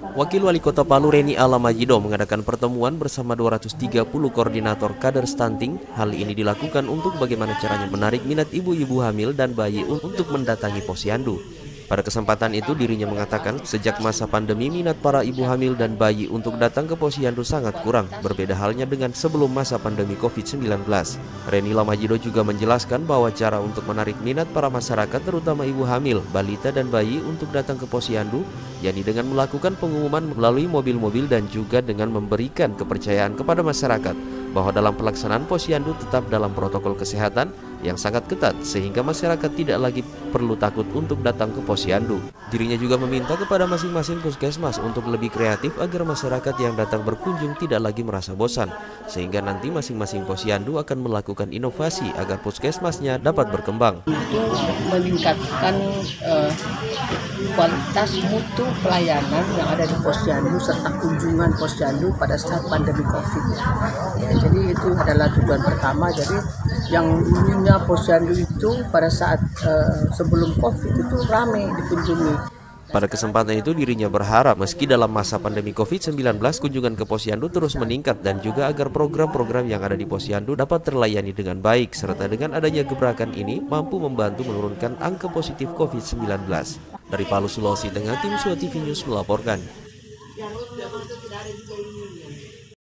Wakil Wali Kota Palu Reni Alamajido mengadakan pertemuan bersama 230 koordinator kader stunting. Hal ini dilakukan untuk bagaimana caranya menarik minat ibu-ibu hamil dan bayi untuk mendatangi posyandu. Pada kesempatan itu dirinya mengatakan sejak masa pandemi minat para ibu hamil dan bayi untuk datang ke posyandu sangat kurang, berbeda halnya dengan sebelum masa pandemi COVID-19. Reni Alamajido juga menjelaskan bahwa cara untuk menarik minat para masyarakat terutama ibu hamil, balita dan bayi untuk datang ke posyandu yakni dengan melakukan pengumuman melalui mobil-mobil dan juga dengan memberikan kepercayaan kepada masyarakat bahwa dalam pelaksanaan posyandu tetap dalam protokol kesehatan yang sangat ketat sehingga masyarakat tidak lagi perlu takut untuk datang ke posyandu. Dirinya juga meminta kepada masing-masing puskesmas untuk lebih kreatif agar masyarakat yang datang berkunjung tidak lagi merasa bosan, sehingga nanti masing-masing posyandu akan melakukan inovasi agar puskesmasnya dapat berkembang. Untuk meningkatkan kualitas mutu pelayanan yang ada di posyandu serta kunjungan posyandu pada saat pandemi COVID. Ya, jadi itu adalah tujuan pertama. Jadi yang dulunya posyandu itu pada saat sebelum COVID itu ramai dikunjungi. Pada kesempatan itu dirinya berharap meski dalam masa pandemi COVID-19 kunjungan ke posyandu terus meningkat dan juga agar program-program yang ada di posyandu dapat terlayani dengan baik serta dengan adanya gebrakan ini mampu membantu menurunkan angka positif COVID-19. Dari Palu, Sulawesi Tengah, tim SWA TV News melaporkan.